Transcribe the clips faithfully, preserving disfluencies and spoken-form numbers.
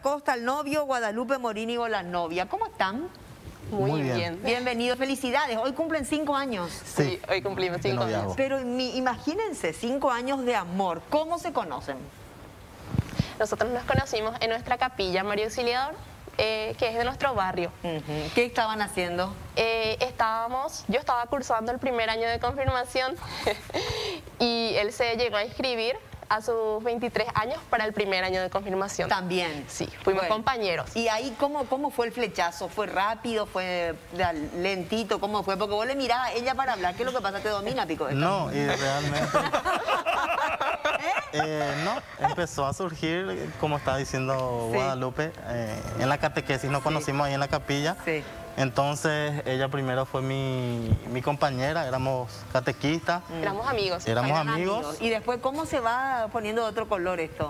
Acosta, el novio, Guadalupe Morínigo, la novia. ¿Cómo están? Muy, Muy bien. bien. Bienvenidos, felicidades. Hoy cumplen cinco años. Sí, sí, hoy cumplimos cinco años. Pero mi, imagínense, cinco años de amor. ¿Cómo se conocen? Nosotros nos conocimos en nuestra capilla María Auxiliador, eh, que es de nuestro barrio. Uh-huh. ¿Qué estaban haciendo? Eh, estábamos, yo estaba cursando el primer año de confirmación y él se llegó a inscribir a sus veintitrés años para el primer año de confirmación. También. Sí, fuimos bueno. compañeros. ¿Y ahí cómo, cómo fue el flechazo? ¿Fue rápido? ¿Fue lentito? ¿Cómo fue? Porque vos le mirás a ella para hablar. ¿Qué es lo que pasa? ¿Te domina, Pico? No, y realmente... ¿Eh? Eh, no, empezó a surgir, como estaba diciendo sí. Guadalupe, eh, en la catequesis nos conocimos sí. ahí en la capilla. Sí. Entonces ella primero fue mi, mi compañera, éramos catequistas. Mm. Éramos amigos. Éramos Eran amigos. amigos. Y después, ¿cómo se va poniendo de otro color esto?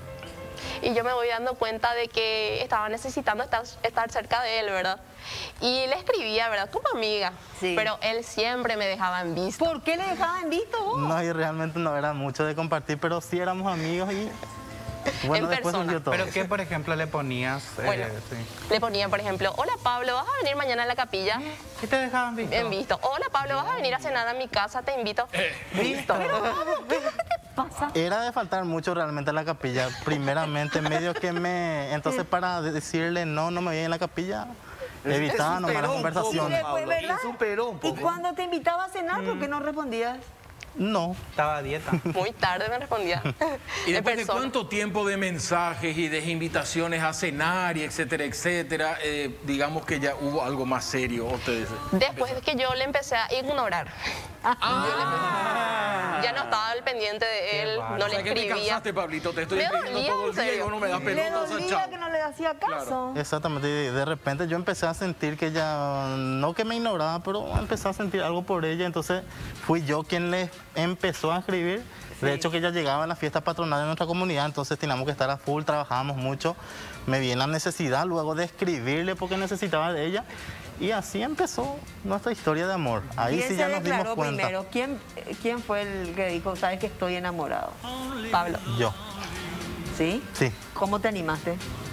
Y yo me voy dando cuenta de que estaba necesitando estar, estar cerca de él, ¿verdad? Y le escribía, ¿verdad? Como amiga. Sí. Pero él siempre me dejaba en visto. ¿Por qué le dejaba en visto vos? No, y realmente no era mucho de compartir, pero sí éramos amigos y... Bueno, en después persona. surgió todo. ¿Pero qué, por ejemplo, le ponías? Bueno, eh, sí. le ponía, por ejemplo, hola Pablo, ¿vas a venir mañana a la capilla? ¿Qué te dejaban visto? En visto. Hola Pablo, ¿vas a venir a cenar a mi casa? Te invito. Eh, Listo. Pero, ¿qué te pasa? Era de faltar mucho realmente a la capilla. Primeramente, medio que me... Entonces, para decirle no, no me voy en la capilla, evitaba nomás las conversaciones. Después, ¿verdad? ¿Y cuando te invitaba a cenar, por qué no respondías? No. Estaba a dieta. Muy tarde me respondía. ¿Y después de cuánto tiempo de mensajes y de invitaciones a cenar y etcétera, etcétera, eh, digamos que ya hubo algo más serio? Ustedes después de que yo le empecé a ignorar. Ah. Yo le empecé, ya no estaba al pendiente de él, no o le sea, que te escribía. cansaste, Pablito, te estoy Me escribiendo dolía, todo el en día y serio. vos no me das Le pelotas, dolía chao. que no le hacía caso. Claro. Exactamente, y de repente yo empecé a sentir que ella, no que me ignoraba, pero empecé a sentir algo por ella, entonces fui yo quien le empezó a escribir. Sí. De hecho que ella llegaba a la fiesta patronal de nuestra comunidad, entonces teníamos que estar a full, trabajábamos mucho. Me vi en la necesidad luego de escribirle porque necesitaba de ella y así empezó nuestra historia de amor. Ahí sí ya nos dimos cuenta. Primero? ¿Quién, ¿Quién fue el que dijo, sabes que estoy enamorado? Pablo. Yo. ¿Sí? Sí. ¿Cómo te animaste?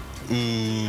Y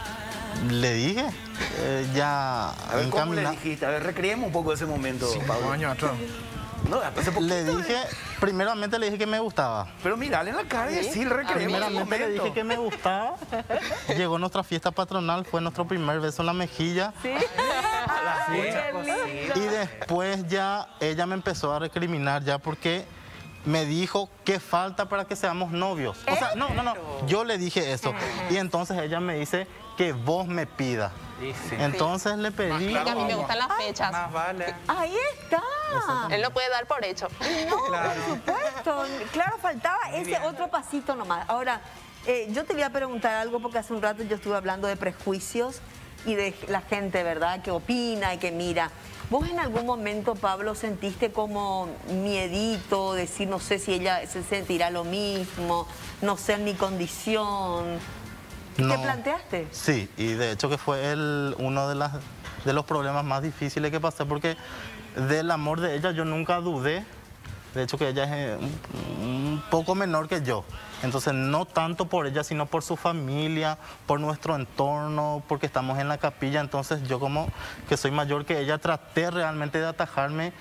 le dije, eh, ya A ver, ¿cómo le dijiste? A ver, recreemos un poco ese momento, Pablo. Años atrás. No, hace poquito, le dije, ¿eh? primeramente le dije que me gustaba. Pero mirale en la cara y decir, recreemos ese Primeramente le momento. dije que me gustaba. Llegó nuestra fiesta patronal, fue nuestro primer beso en la mejilla. ¿Sí? Sí, qué lindo. Y después ya ella me empezó a recriminar ya porque me dijo que falta para que seamos novios. O sea, no, no, no, yo le dije eso. Y entonces ella me dice que vos me pidas. Sí, sí. Entonces le pedí... Porque a mí me gustan las fechas. Más vale. Ahí está. Él no puede dar por hecho. No, Claro. por supuesto. Claro, faltaba ese otro pasito nomás. Ahora, eh, yo te voy a preguntar algo porque hace un rato yo estuve hablando de prejuicios y de la gente, ¿verdad?, que opina y que mira. ¿Vos en algún momento, Pablo, sentiste como miedito, decir, no sé si ella se sentirá lo mismo, no sé en mi condición? ¿Te No. planteaste? Sí, y de hecho que fue el, uno de, las, de los problemas más difíciles que pasé porque del amor de ella yo nunca dudé. De hecho que ella es eh, un, un poco menor que yo. Entonces no tanto por ella, sino por su familia, por nuestro entorno, porque estamos en la capilla. Entonces yo como que soy mayor que ella traté realmente de atajarme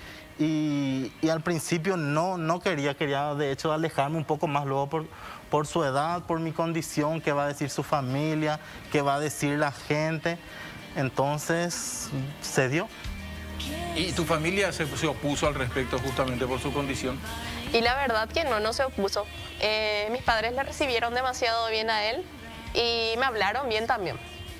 y, y al principio no, no quería, quería de hecho alejarme un poco más luego por, por su edad, por mi condición, qué va a decir su familia, qué va a decir la gente. Entonces se dio. ¿Y tu familia se, se opuso al respecto justamente por su condición? Y la verdad que no, no se opuso. Eh, mis padres le recibieron demasiado bien a él y me hablaron bien también.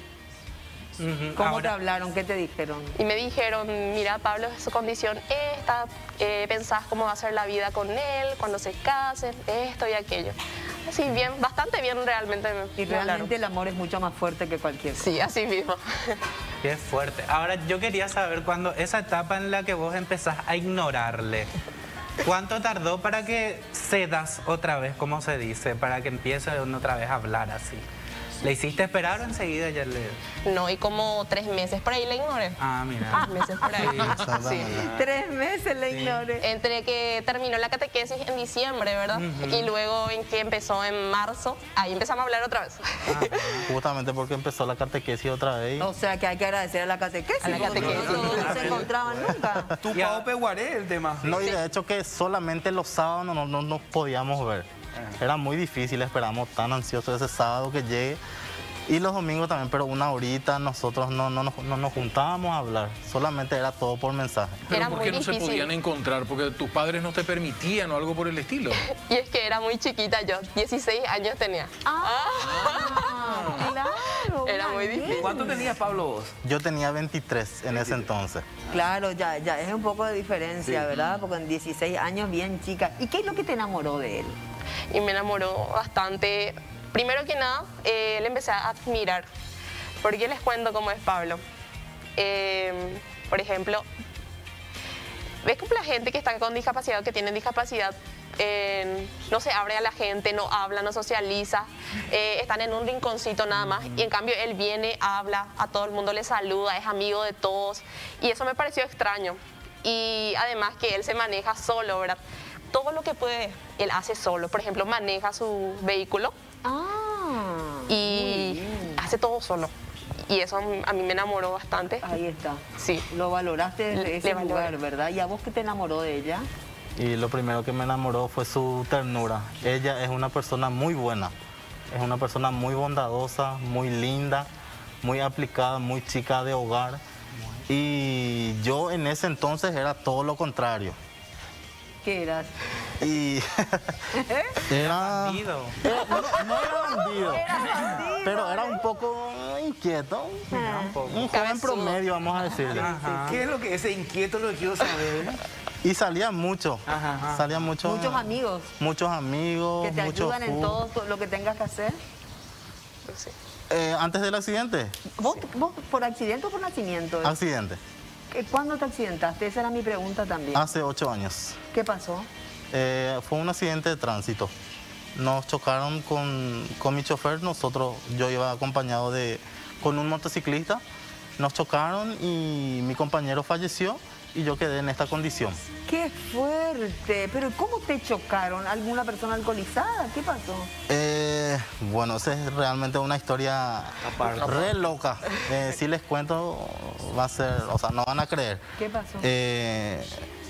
Ujú. ¿Cómo Ahora, te hablaron? ¿Qué te dijeron? Y me dijeron, mira Pablo, es su condición esta, eh, pensás cómo va a ser la vida con él, cuando se casen, esto y aquello. Así bien, bastante bien realmente me, Y me hablaron. realmente el amor es mucho más fuerte que cualquier cosa. Sí, así mismo. qué fuerte. Ahora, yo quería saber cuando esa etapa en la que vos empezás a ignorarle, ¿cuánto tardó para que cedas otra vez, como se dice, para que empiece otra vez a hablar así? ¿Le hiciste esperar o enseguida ya le...? No, y como tres meses por ahí le ignoré. Ah, mira. Tres meses por ahí. Sí, exactamente. Sí. Tres meses le ignoré. Entre que terminó la catequesis en diciembre, ¿verdad? Ujú. Y luego en que empezó en marzo, ahí empezamos a hablar otra vez. Justamente porque empezó la catequesis otra vez. O sea que hay que agradecer a la catequesis. A la porque catequesis. No, no se encontraban nunca. Tu Ya. pao peguaré el tema. No, y de hecho que solamente los sábados no, no, no nos podíamos ver. Era muy difícil, esperamos tan ansiosos ese sábado que llegue. Y los domingos también, pero una horita nosotros no, no, nos- no nos juntábamos a hablar. Solamente era todo por mensaje. Pero Era ¿por muy qué no se difícil. podían encontrar? Porque tus padres no te permitían o algo por el estilo. Y es que era muy chiquita yo, dieciséis años tenía. Ah, claro. Era muy bien. difícil. ¿Cuánto tenías, Pablo, vos? Yo tenía veintitrés en ese entonces. Claro, ya, ya es un poco de diferencia, ¿verdad? Porque en dieciséis años, bien chica. ¿Y qué es lo que te enamoró de él? Y me enamoró bastante. Primero que nada, eh, le empecé a admirar. Porque les cuento cómo es Pablo. Eh, por ejemplo, ves como la gente que está con discapacidad, que tienen discapacidad, eh, no se abre a la gente, no habla, no socializa, eh, están en un rinconcito nada más. Y en cambio él viene, habla, a todo el mundo le saluda, es amigo de todos. Y eso me pareció extraño. Y además que él se maneja solo, ¿verdad? Todo lo que puede, él hace solo. Por ejemplo, maneja su vehículo Ah, y hace todo solo. Y eso a mí me enamoró bastante. ahí está. Sí. Lo valoraste desde Le- ese le valoré. lugar, ¿verdad? ¿Y a vos qué te enamoró de ella? Y lo primero que me enamoró fue su ternura. Ella es una persona muy buena. Es una persona muy bondadosa, muy linda, muy aplicada, muy chica de hogar. Y yo en ese entonces era todo lo contrario. ¿Qué eras? Y era... Bandido. era- no, no era bandido, pero era un poco inquieto. Un poco. Un joven Cabezudo. promedio, vamos a decirle. Ajá. ¿Qué es lo que ese inquieto lo que quiero saber? Y salía mucho. Ajá, ajá. Salía mucho. Muchos amigos Muchos amigos. que te mucho ayudan en fútbol. todo lo que tengas que hacer. Sí. Eh, antes del accidente. ¿Vos, vos por accidente o por nacimiento? Accidente. Eh, ¿Cuándo te accidentaste? Esa era mi pregunta también. Hace ocho años. ¿Qué pasó? Eh, fue un accidente de tránsito. Nos chocaron con, con mi chofer. Nosotros, yo iba acompañado de con un motociclista. Nos chocaron y mi compañero falleció y yo quedé en esta condición. ¡Qué fuerte! Pero ¿cómo te chocaron? ¿Alguna persona alcoholizada? ¿Qué pasó? Eh, bueno, esa es realmente una historia Aparte. re loca. Eh, si les cuento, va a ser, o sea, no van a creer. ¿Qué pasó? Eh,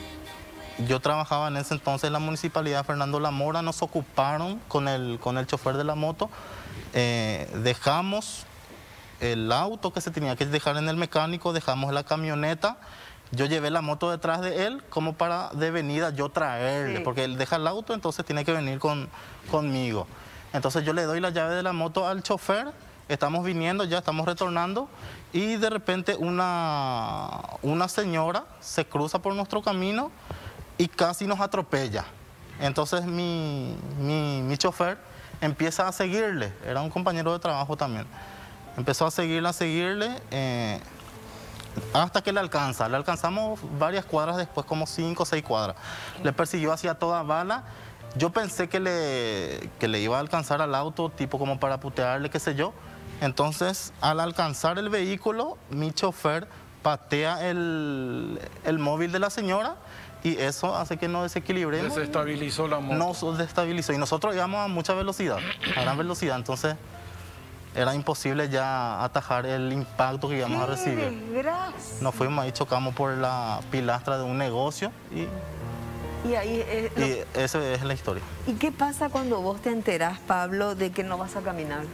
yo trabajaba en ese entonces en la municipalidad de Fernando Lamora, nos ocuparon con el, con el chofer de la moto, eh, dejamos el auto que se tenía que dejar en el mecánico, dejamos la camioneta, yo llevé la moto detrás de él como para de venida yo traerle, Sí. porque él deja el auto, entonces tiene que venir con, conmigo. Entonces yo le doy la llave de la moto al chofer, estamos viniendo, ya estamos retornando, y de repente una, una señora se cruza por nuestro camino y casi nos atropella. Entonces mi, mi, mi chofer empieza a seguirle, era un compañero de trabajo también. Empezó a seguirle, a seguirle, eh, hasta que le alcanza. Le alcanzamos varias cuadras después, como cinco o seis cuadras. Le persiguió hacia toda bala. Yo pensé que le, que le iba a alcanzar al auto, tipo como para putearle, qué sé yo. Entonces, al alcanzar el vehículo, mi chofer patea el, el móvil de la señora y eso hace que nos desequilibremos. Desestabilizó la moto. Nos destabilizó y nosotros íbamos a mucha velocidad, a gran velocidad, entonces era imposible ya atajar el impacto que íbamos a ¡Qué recibir. desgracia! Nos fuimos ahí, chocamos por la pilastra de un negocio y, Y ahí, eh, lo- y esa es la historia. ¿Y qué pasa cuando vos te enterás, Pablo, de que no vas a caminar?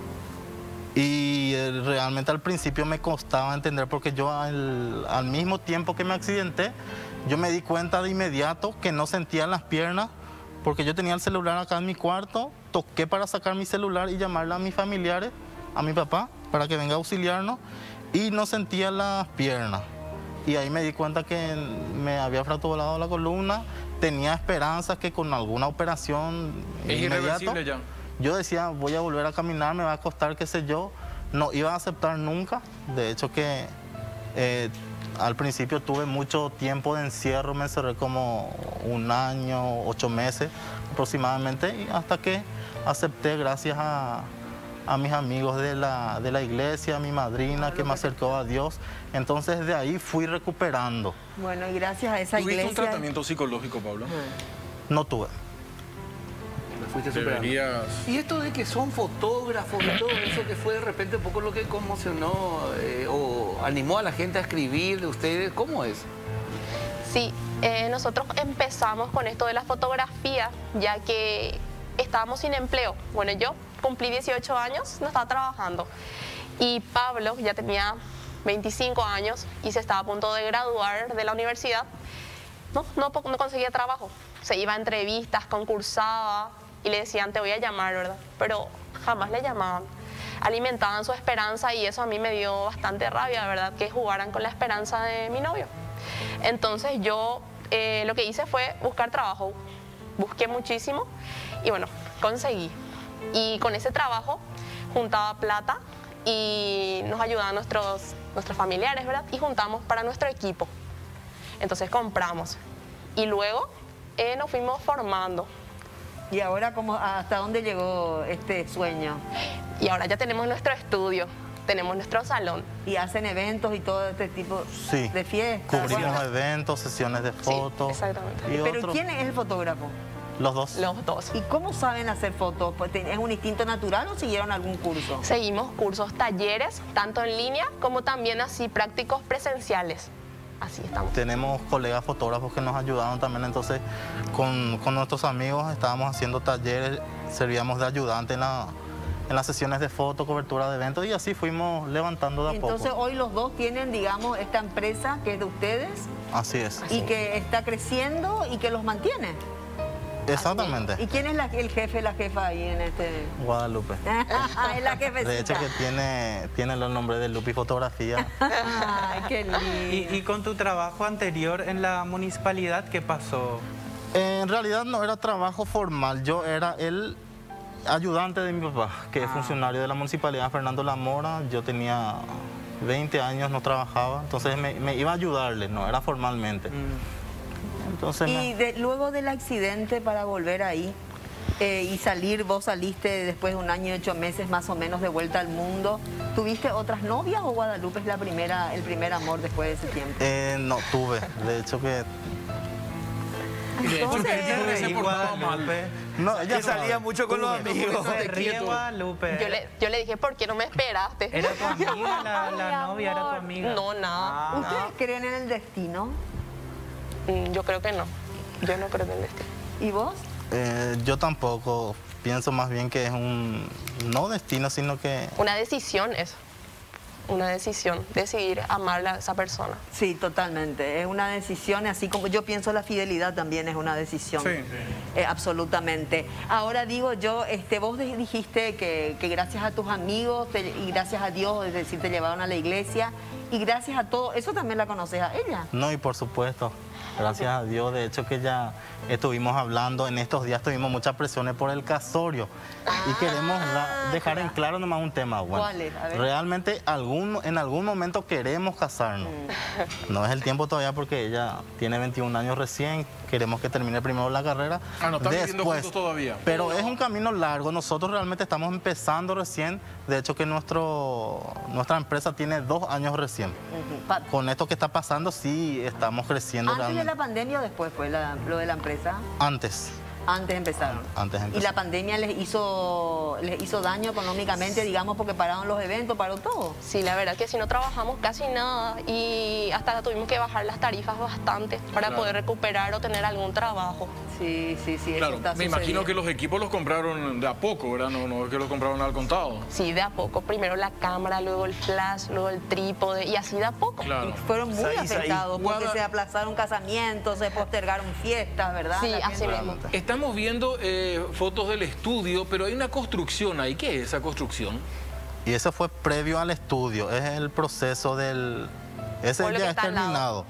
Y eh, realmente al principio me costaba entender porque yo al, al mismo tiempo que me accidenté, yo me di cuenta de inmediato que no sentía las piernas porque yo tenía el celular acá en mi cuarto, toqué para sacar mi celular y llamarle a mis familiares, a mi papá, para que venga a auxiliarnos y no sentía las piernas. Y ahí me di cuenta que me había fracturado la columna, tenía esperanzas que con alguna operación Es inmediato, irreversible ya. yo decía, voy a volver a caminar, me va a costar, qué sé yo. No iba a aceptar nunca. De hecho que eh, al principio tuve mucho tiempo de encierro, me encerré como un año, ocho meses aproximadamente, y hasta que acepté gracias a, a mis amigos de la, de la iglesia, a mi madrina que me acercó a Dios. Entonces de ahí fui recuperando. Bueno, y gracias a esa ¿Tuviste iglesia... un tratamiento psicológico, Pablo? No tuve. Me fuiste superando. Deberías... Y esto de que son fotógrafos y todo eso, que fue de repente un poco lo que conmocionó eh, o animó a la gente a escribir de ustedes, ¿cómo es? Sí, eh, nosotros empezamos con esto de la fotografía, ya que estábamos sin empleo. Bueno, yo cumplí dieciocho años, no estaba trabajando. Y Pablo ya tenía veinticinco años y se estaba a punto de graduar de la universidad. No, no, no conseguía trabajo. Se iba a entrevistas, concursaba y le decían, te voy a llamar, ¿verdad? Pero jamás le llamaban. Alimentaban su esperanza y eso a mí me dio bastante rabia, ¿verdad? Que jugaran con la esperanza de mi novio. Entonces yo eh, lo que hice fue buscar trabajo. Busqué muchísimo y bueno, conseguí. Y con ese trabajo juntaba plata y nos ayudaban nuestros, nuestros familiares, ¿verdad? Y juntamos para nuestro equipo. Entonces compramos. Y luego eh, nos fuimos formando. ¿Y ahora cómo, hasta dónde llegó este sueño? Y ahora ya tenemos nuestro estudio, tenemos nuestro salón. ¿Y hacen eventos y todo este tipo Sí. de fiestas? Cubrimos Bueno, eventos, sesiones de fotos. exactamente. y ¿pero otros. quién es el fotógrafo? Los dos. Los dos. ¿Y cómo saben hacer fotos? Pues, ¿es un instinto natural o siguieron algún curso? Seguimos cursos, talleres, tanto en línea como también así prácticos presenciales. Así estamos. Tenemos colegas fotógrafos que nos ayudaron también, entonces con, con nuestros amigos estábamos haciendo talleres, servíamos de ayudante en, la, en las sesiones de foto, cobertura de eventos y así fuimos levantando de a Entonces poco. hoy los dos tienen, digamos, esta empresa que es de ustedes Así es. y que está creciendo y que los mantiene. Exactamente. ¿Y quién es la- el jefe, la jefa ahí en este...? Guadalupe. Es la jefecita. De hecho que tiene, tiene el nombre de Lupi Fotografía. Ay, qué lindo. ¿Y, y con tu trabajo anterior en la municipalidad, qué pasó? En realidad no era trabajo formal, yo era el ayudante de mi papá, que es funcionario de la municipalidad, Fernando Lamora. Yo tenía veinte años, no trabajaba, entonces me, me iba a ayudarle, no era formalmente. Entonces me- Y de- luego del accidente para volver ahí eh, y salir, vos saliste después de un año y ocho meses más o menos de vuelta al mundo, ¿tuviste otras novias o Guadalupe es la primera, el primer amor después de ese tiempo? eh, no tuve, de hecho que... Porque ella Entonces, se Y portaba mal. Guadalupe. No, ella Que salía mucho con los amigos. Se ríe quieto. Guadalupe. Yo le, yo le dije, ¿por qué no me esperaste? ¿Era tu amiga la, la Ay, novia? ¿Era tu amor. amiga? No, nada. Ah. ¿ustedes creen en el destino? Mm, Yo creo que no. Yo no creo en el destino. ¿Y vos? Eh, yo tampoco, pienso más bien que es un, no destino, sino que... Una decisión es. Una decisión. Decidir amar a esa persona. Sí, totalmente. Es una decisión, así como yo pienso la fidelidad también es una decisión. Sí. Eh, absolutamente. Ahora digo yo, este, vos de- dijiste que, que gracias a tus amigos te- y gracias a Dios, es decir, te llevaron a la iglesia y gracias a todo, eso también la conoces a ella. No, y por supuesto, gracias a Dios, de hecho que ya estuvimos hablando, en estos días tuvimos muchas presiones por el casorio y queremos da- dejar en claro nomás un tema. Bueno, ¿Cuál es? A ver. realmente algún, en algún momento queremos casarnos. No es el tiempo todavía porque ella tiene veintiún años recién, queremos que termine primero la carrera. Ah, no están viviendo juntos todavía. Pero es un camino largo, nosotros realmente estamos empezando recién, de hecho que nuestro, nuestra empresa tiene dos años recién. Ujú. Pa- Con esto que está pasando sí estamos creciendo ¿Antes de realmente. la pandemia o después fue la- lo de la empresa? Antes. Antes empezaron. Antes ¿Y empezó. la pandemia les hizo, les hizo daño económicamente, digamos, porque pararon los eventos, paró todo? Sí, la verdad que si no trabajamos casi nada y hasta tuvimos que bajar las tarifas bastante para Claro. poder recuperar o tener algún trabajo. Sí, sí, sí. eso Claro, está me imagino sucediendo. que los equipos los compraron de a poco, ¿verdad? No, no es que los compraron al contado. Sí, de a poco. Primero la cámara, luego el flash, luego el trípode y así de a poco. Claro. Fueron muy Isaí, Isaí. afectados porque Guada- se aplazaron casamientos, se postergaron fiestas, ¿verdad? Sí, La así gente- mismo. Estamos viendo eh, fotos del estudio, pero hay una construcción ahí. ¿Qué es esa construcción? Y eso fue previo al estudio, es el proceso del... Ese Por lo que ya es está al lado. terminado.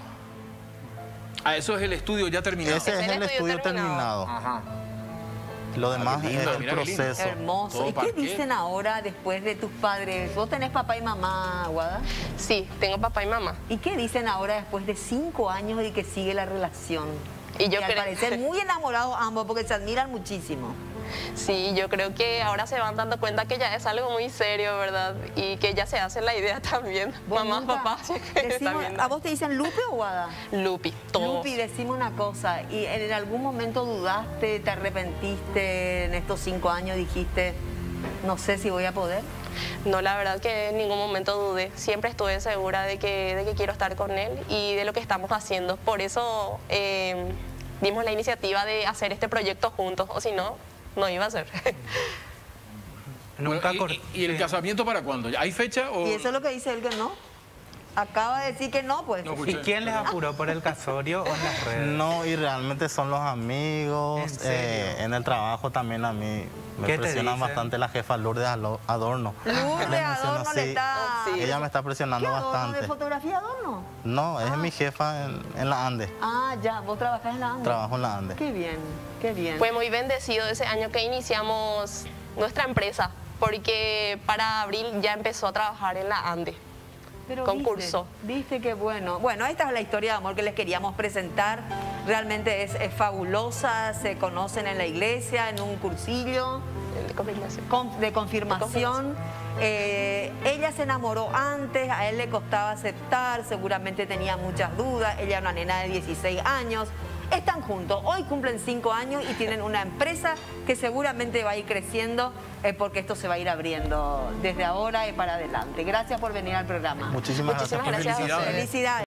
Ah, eso es el estudio ya terminado. Ese Es es el el estudio estudio terminado. Ajá. Lo demás qué lindo, es el mira qué lindo. proceso. Hermoso. Todo ¿Y qué parqué. dicen ahora después de tus padres? ¿Vos tenés papá y mamá, Guada? Sí, tengo papá y mamá. ¿Y qué dicen ahora después de cinco años y que sigue la relación? Y yo al cre- parecer muy enamorados ambos porque se admiran muchísimo. Sí, yo creo que ahora se van dando cuenta que ya es algo muy serio, ¿verdad? Y que ya se hace la idea también. Vos Mamás, nunca papás, decimos- también. ¿A vos te dicen Lupe o Guada? Lupi, todos. Lupi, decime una cosa, ¿y en algún momento dudaste, te arrepentiste en estos cinco años, dijiste, no sé si voy a poder? No, la verdad que en ningún momento dudé. Siempre estuve segura de que, de que quiero estar con él y de lo que estamos haciendo. Por eso eh, dimos la iniciativa de hacer este proyecto juntos, o si no, no iba a ser. Nunca Bueno, cor- y, y- y el sí. casamiento para cuándo? ¿Hay fecha o...? Y eso es lo que dice él que no. Acaba de decir que no, pues. No, ¿Y quién les apuró por el casorio o en las redes? No, y realmente son los amigos. ¿En serio? eh, en el trabajo también a mí me ¿Qué te presionan dicen? bastante la jefa Lourdes Alo- Adorno. Lourdes Le menciono, Adorno le sí, está... Sí. Ella me está ¿Qué presionando Adorno? bastante. ¿De fotografía Adorno? No, es mi jefa en, en la ANDE. Ah, ya, vos trabajás en la ANDE. Trabajo en la ANDE. Qué bien, qué bien. Fue muy bendecido ese año que iniciamos nuestra empresa, porque para abril ya empezó a trabajar en la ANDE. Pero concurso. Viste, viste qué bueno. Bueno, esta es la historia de amor que les queríamos presentar. Realmente es, es fabulosa. Se conocen en la iglesia, en un cursillo De confirmación. con- de confirmación. Eh, ella se enamoró antes, a él le costaba aceptar, seguramente tenía muchas dudas. Ella era una nena de dieciséis años. Están juntos, hoy cumplen cinco años y tienen una empresa que seguramente va a ir creciendo eh, porque esto se va a ir abriendo desde ahora y para adelante. Gracias por venir al programa. Muchísimas, Muchísimas gracias. gracias a ustedes. Felicidades.